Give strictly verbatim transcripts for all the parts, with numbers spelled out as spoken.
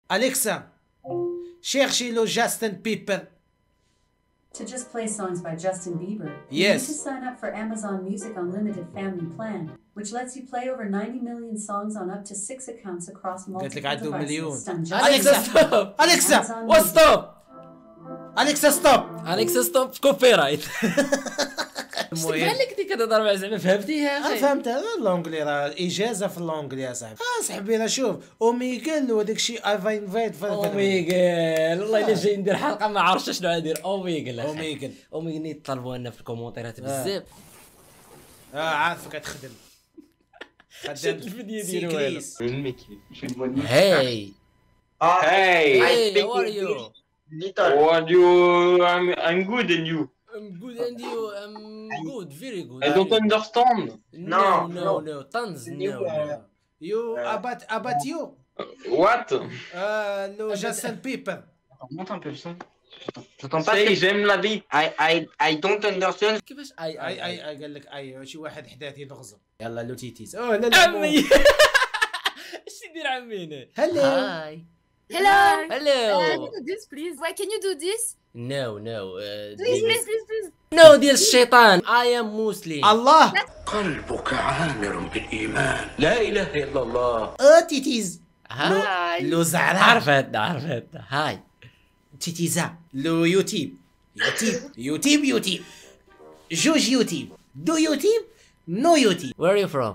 Alexa, cherchez le Justin Bieber. To just play songs by Justin Bieber, you Yes. need to sign up for Amazon Music Unlimited Family Plan, which lets you play over ninety million songs on up to six accounts across قلت لك multiple عنده مليون. devices. Done just Alexa, like stop. Alexa, Amazon what Music. stop? Alexa, stop. اليكس ستوب كوبي رايت. المهم بحال لك ديك كتهضر زعما فهمتيها انا اخي. فهمت هذا اللونجلي راه اجازه في اللونجلي يا صاحبي. اه صاحبي راه شوف اوميغل وداك الشيء اي فاينفايت اوميغل والله الا جاي ندير حلقه ما عرفتش شنو غندير. اوميغل اخي. اوميغل اوميغل طلبوا لنا في الكومونتيرات بزاف. اه عارفك كتخدم شد الفيديو ديالو سيكليس. هاي Ah, Hey, هاي هاو ار يو؟ little. what do you? I'm I'm good and you? I'm good and you? I'm good, very good. I don't understand. No, No, no, no. no. Tons, You, no, uh, no. يو ابات ابات يو What? لو جاستن بيبر. Monte un peu le son. J'entends pas. Say très- j'aime la vie. I I I don't understand. كيفاش اي اي اي اي قال لك اي شي واحد حداثي نغزر. يلا لو تيتيز. اوه لا لا عمي اش يدير عمي هنا؟ هلا هاي Hello. Uh, هلو. do this, please. Why can you do this? نو نو Please, please, please, please. نو ديال الشيطان. اي ام مسلم. الله. قلبك عامر بالإيمان لا إله إلا الله. اه تيتيز. هاي لو زعران. عرفت عرفت. هاي تيتيزا. لو يوتيوب. يوتيوب يوتيوب يوتيوب. جوج يوتيوب. دو يوتيوب نو يوتيوب. where are you from؟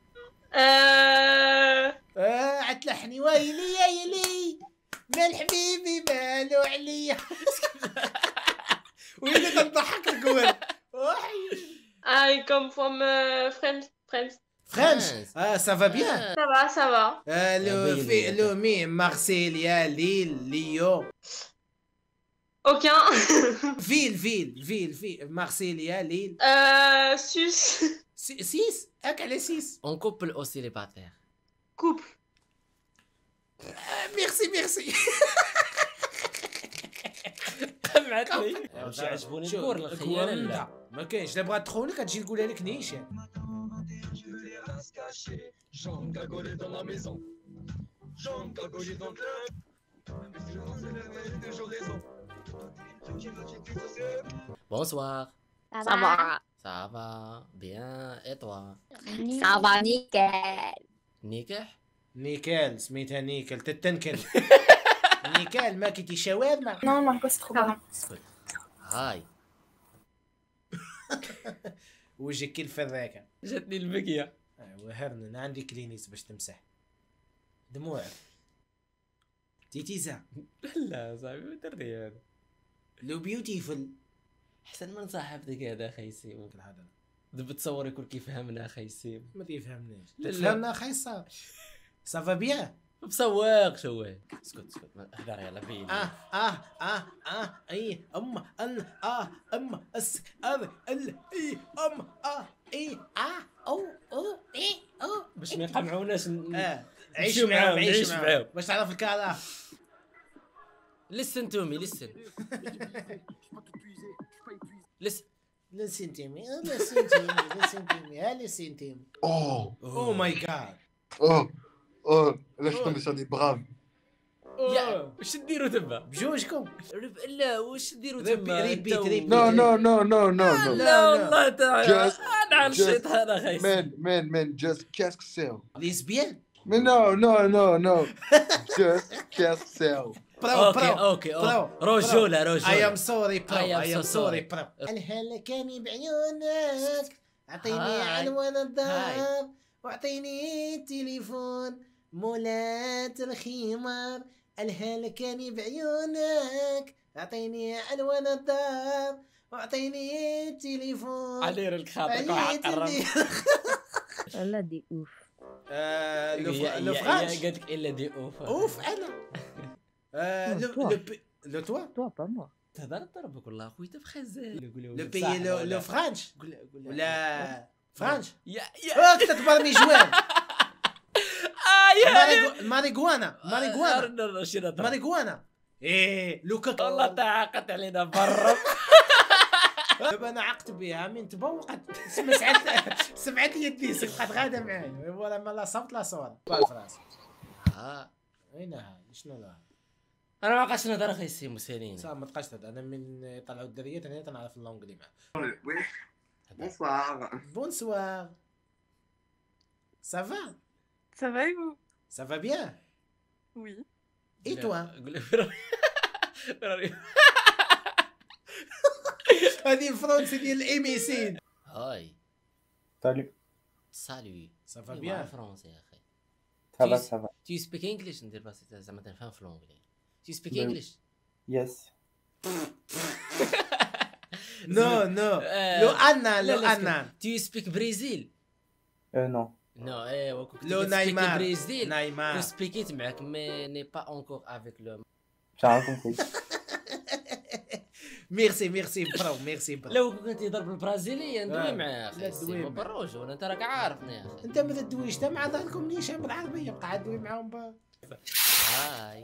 آه... اه عتلحني ويلي يا يلي مال حبيبي مالو عليا. ويلي تضحك القول. I come from uh, France. France. فرنش. France. اه سافا بيان. Ça va, ça va. آه لو بين في لي. لو مي مارسيليا ليل ليو. Aucun. فيل فيل فيل فيل مارسيليا ليل. euh, sus. سي- سيس هاك على سيس. اون كوبل او سيليباتير. Couple. آه ميرسي ميرسي. قمعتني. واش عجبوني شوف، الكور الخيانه الكور لا؟ ما كاينش لا بغات تخونك كتجي تقولها لك نيشان. بونسوار. Ça Ça va. Ça va bien et toi؟ Ça va, nickel. نيكح؟ نيكال سميتها نيكال تتنكل. نيكال ما كنتي شاورما. Non, Margot, c'est trop bon. هاي وجهك كي الفراكه. جاتني البكيه. ايوا هرنا انا عندي كلينيس باش تمسح دموعك. تيتيزا. لا صاحبي ما درتي هذا. لو بيوتيفول. احسن من صاحبتك هذا اخي سيم. ممكن هذا دابا تصور يكون كيفهمنا اخي سيم. ما تيفهمنيش. لا، لا. تفهمنا اخي صار. سافا بيان. مسواق شويه. اسكت اسكت اهدر يلا بين. اه اه اه اه اي ام ال اه ام اس ار ال اي ام اه اي اه او او اي او باش ما يقمعوناش. اه عيش نمشيو معاهم معاهم، عيش نعيش معاهم معاهم. باش تعرف الكارا. listen to me listen. listen. Listen to me, oh, listen to me, listen to me, ah, listen to me. Oh, Oh my god. oh, oh, là je suis tombé sur des braves. يا واش نديرو تما؟ بجوجكم. رب- لا واش نديرو ريبي- تما؟ ريبيت- أنت و- ريبيت. Non, non, non, non, non, non. لا لا. والله تعالى Just- انا على just- الشيطان اخي. Man, man, man, just cask sell. ليزبيان. Mais non, non, non, non. Just cask sell. برو اوكي برو. اوكي برو. رجوله I am رجوله. sorry برو. I am I am so sorry sorry. برو. الهلكاني بعيونك اعطيني هاي. عنوان الدار هاي. واعطيني التليفون مولات الخمار. الهلكاني بعيونك اعطيني عنوان الدار واعطيني التليفون. علير لك خاطرك عييت وحقرب. اللي- والله دي اوف. آه، لو يا- ف- يا- لو يا فرانش. قالت لك الا دي اوف. اوف انا. آه، Non, لو toi. لو بي- لو توا Toi, pas moi. تهضر ضربك والله خويا في خزان. لو بي لو لو فرانش ولا فرانش. يا يا اه كنت تبرمي جوان. اه يا ماريغو- ماريجوانا ماريجوانا ماريجوانا. ماريجوانا. ايه لوكا. والله تعاقدت علينا برا. دابا انا عقت بها من تبوقت سمعت سمعت يدي بقات غاده معايا ولا ما لا صوت لا صوره. في راسي. اه اين هاي شنو لا انا ما بقاش نهضر اخي سي موسوليني. صافي ما تبقاش تهضر. انا من يطلعوا الدريات انا تنعرف اللونجلي معاه. Bonsoir. بونسوار. سافا Ça va et vous? سافا بيان. Oui. اي توا قول له هذه الفرنسي ديال الايميسين. هاي Salut. سالي سافا بيان بيان. فرونسي يا اخي. Ça va, Tu- ça va. Tu speak English ندير بس زعما تنفهم في الانجلي. Tu speak Ben- English. Yes. نو نو آه، لو انا لا لو لا انا Tu speak Brésil. Euh, non. Non, eh, وكنت لو كتسبيكي نايمار بريزيل نايمار. كنت سبيكيت معاك مي ني با اونكور افيك لو. J'ai rien compris. ميرسي ميرسي برو ميرسي برو. لو كنت تهضر بالبرازيليه ندوي آه، معاه لا اخي تدوي سي معاه. بالرجل انت راك عارفني يا اخي. انت ما تدويش تا مع ظهركم نيشان بالعربيه بقى عاد دوي معاهم با. هاي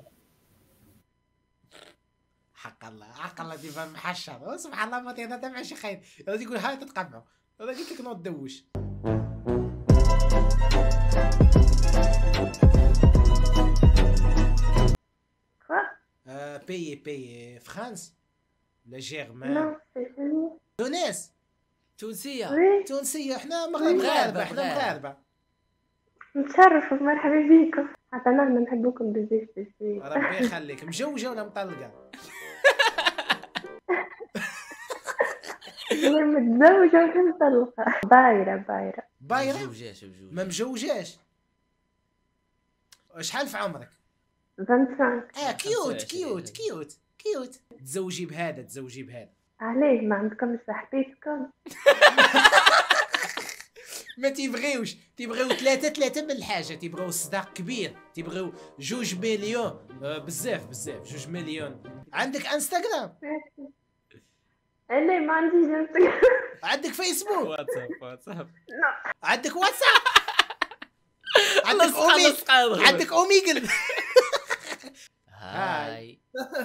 حق الله حق الله ديما محشر سبحان الله ما تهضر مع شي خاين غادي يقول هاي تتقمعوا. انا قلت لك نوض دوش. آه بيي بيي فرانس لا جيرمان تونس تونسيه. تونسيه. حنا مغاربه حنا مغاربه. نتشرف مرحبا بيكم. حتى نحن نحبوكم بزاف بزاف. ربي يخليك. مجوجه ولا مطلقه؟ متزوجة ولا مطلقة؟ بايرة بايرة. بايره مجوجاش بجوج. ما مجوجاش. شحال في عمرك؟ خمسة وعشرين. اه كيوت خمسة وعشرين. كيوت كيوت كيوت. تزوجي بهذا تزوجي بهذا. عليه ما عندكمش صاحبيتكم؟ ما تيبغيوش تيبغيو ثلاثة ثلاثة من الحاجة. تيبغيو صداق كبير. تيبغيو جوج مليون. آه بزاف بزاف جوج مليون. عندك انستغرام؟ لا ما عنديش انستغرام. عندك فيسبوك؟ واتساب واتساب. عندك واتساب؟ عندك اومي عندك اوميجل؟ هاي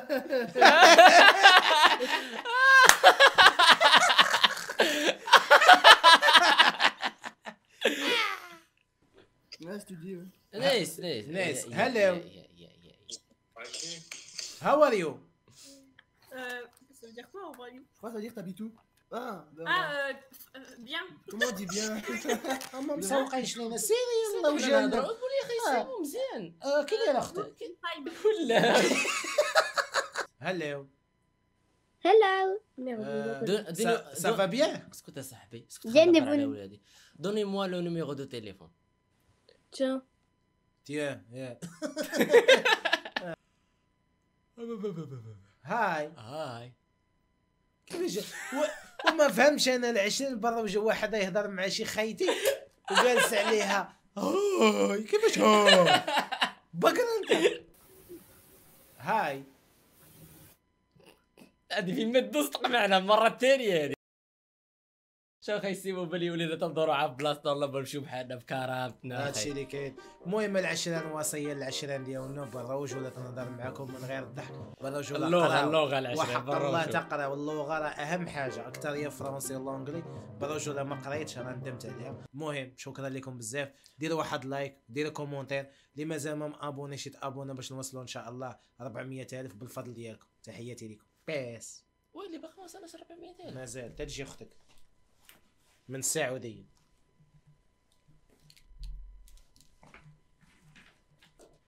Qu'est-ce que tu dis? نايس نايس Nice. يا- Hello. يا- يا- يا- يا- هاو ار يو؟ Euh, ça veut dire quoi en vrai? Je crois que ça veut dire que t'habites où? Ah, Ah, euh, euh, bien. comment on dit bien? هما مسوقينش لينا سيري يلا نهضروا، وجانا. قول يا اخي سيبو مزيان. آه كي داير اختك؟ Time. ولا هلو. هلو. دون- دون- سافا بيان؟ اسكت صاحبي اسكت. جنبوني. خلينا على ولادي. دوني موا لو نيميرو دو تيليفون. Tiens. تيان يا هاي هاي كيفاش و- وما فهمش انا العشرين برا وجا واحد يهضر مع شي خيتي وجالس عليها هاي كيفاش هاي بقرا انت. هاي هذه في ما تدوز تقمعنا المره الثانيه هذه. شو اخي سيبو بلي ولينا تنظروا على بلاصتنا ولا بنمشيو بحالنا بكرامتنا هادشي اخي. اللي كاين. المهم العشرين وصيه العشرين ديالنا بالروج ولا تنهضر معاكم من غير الضحك بالروج ولا اللغه قراو. اللغه العشرين وحق الله بالروج. تقرا واللغه راه اهم حاجه اكثر هي فرونسي والانجلي. بالروج ولا ما قريتش راه ندمت عليها. المهم شكرا لكم بزاف. ديروا واحد لايك ديروا كومونتير اللي مازال ما مابونيش يتابونا باش نوصلوا ان شاء الله أربعمية الف بالفضل ديالكم. تحياتي لكم بيس. ويلي باقي ما وصلناش أربعمية ألف. مازال تجي اختك من السعوديه.